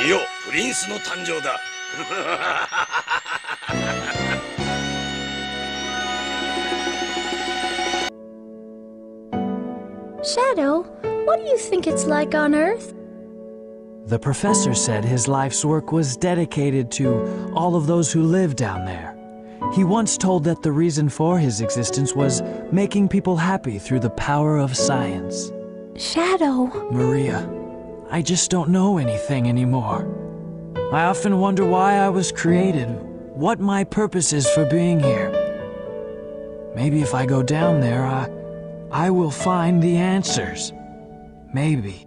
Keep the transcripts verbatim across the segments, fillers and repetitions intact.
見よ、プリンスの誕生だ。 Shadow, what do you think it's like on Earth? The professor said his life's work was dedicated to all of those who live down there. He once told that the reason for his existence was making people happy through the power of science. Shadow. Maria, I just don't know anything anymore. I often wonder why I was created, what my purpose is for being here. Maybe if I go down there, I, I will find the answers. Maybe.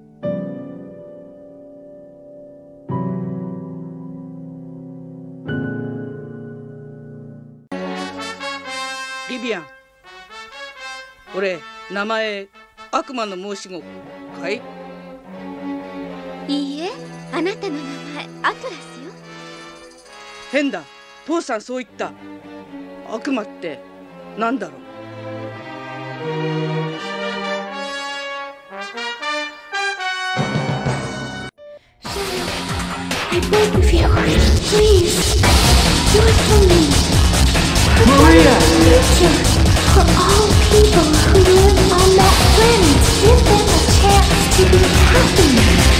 Vivian, 俺、名前、悪魔の申し子かい？ いいえ、あなたの名前、アトラスよ。 変だ、父さんそう言った。悪魔ってなんだろう。 I beg of you, please, do it for me. Maria! For all people who live on that planet, give them a chance to be happy.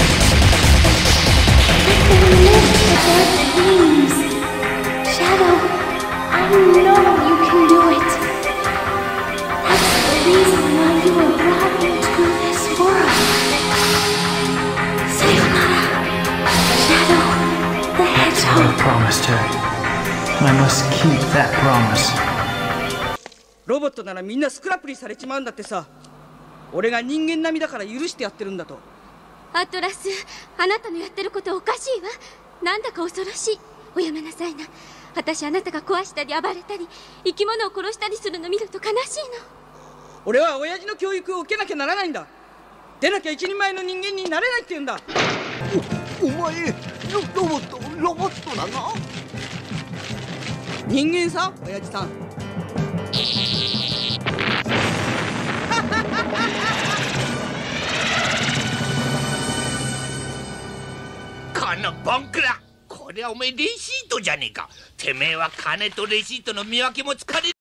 Let them live for their dreams. Shadow, I know you can do it. That's the reason why you were brought into this world. Sayonara, Shadow the Hedgehog. I promised her. I must keep that promise. ロボットならみんなスクラップにされちまうんだってさ。俺が人間並みだから許してやってるんだと。 アトラス、あなたのやってることおかしいわ。なんだか恐ろしい。おやめなさいな。私あなたが壊したり暴れたり生き物を殺したりするの見ると悲しいの。 俺は親父の教育を受けなきゃならないんだ。出なきゃ一人前の人間になれないって言うんだ。 お、お前、ロ、ロボット、ロボットなの？ 人間さ、親父さん。 このボンクラ、これはおめえレシートじゃねえか。てめえは金とレシートの見分けもつかねえ。